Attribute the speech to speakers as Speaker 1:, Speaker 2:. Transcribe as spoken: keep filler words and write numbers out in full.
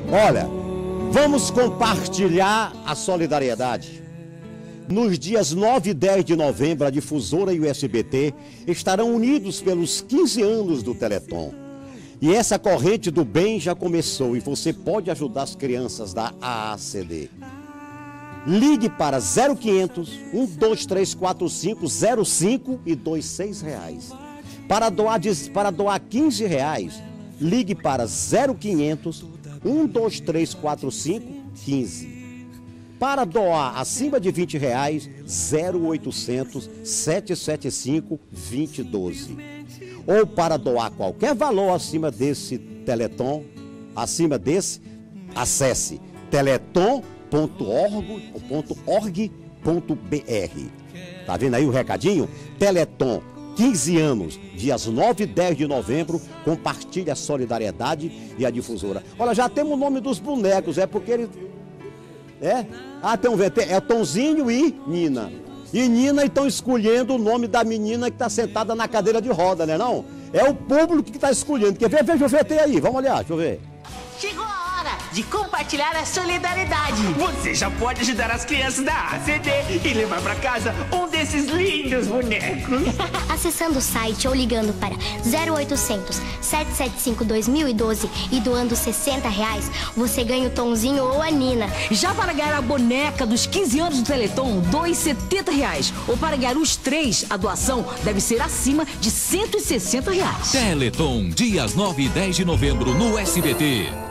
Speaker 1: Olha, vamos compartilhar a solidariedade. Nos dias nove e dez de novembro, a Difusora e o S B T estarão unidos pelos quinze anos do Teleton. E essa corrente do bem já começou e você pode ajudar as crianças da A A C D. Ligue para zero quinhentos, um dois três quatro cinco zero cinco e doe seis reais. Para doar, para doar quinze reais, ligue para zero quinhentos, um dois três quatro cinco quinze. Para doar acima de vinte reais, zero oitocentos, sete sete cinco, dois zero um dois. Ou para doar qualquer valor acima desse Teleton, acima desse, acesse teleton ponto org ponto br. Tá vendo aí o recadinho? Teleton, quinze anos, dias nove e dez de novembro, compartilhe a solidariedade e a difusora. Olha, já temos o nome dos bonecos, é porque ele... É? Ah, tem um V T, é Tonzinho e Nina. E Nina estão escolhendo o nome da menina que está sentada na cadeira de roda, né não? É o público que está escolhendo. Quer ver? Veja o V T aí, vamos olhar, deixa eu ver.
Speaker 2: Chegou a hora de compartilhar a solidariedade.
Speaker 3: Você já pode ajudar as crianças da A C D e levar para casa um desses lindos bonecos.
Speaker 4: Acessando o site ou ligando para zero oitocentos, sete sete cinco, dois mil e doze e doando sessenta reais, você ganha o Tonzinho ou a Nina.
Speaker 5: Já para ganhar a boneca dos quinze anos do Teleton, doe setenta reais. Ou para ganhar os três, a doação deve ser acima de cento e sessenta reais.
Speaker 6: Teleton, dias nove e dez de novembro no S B T.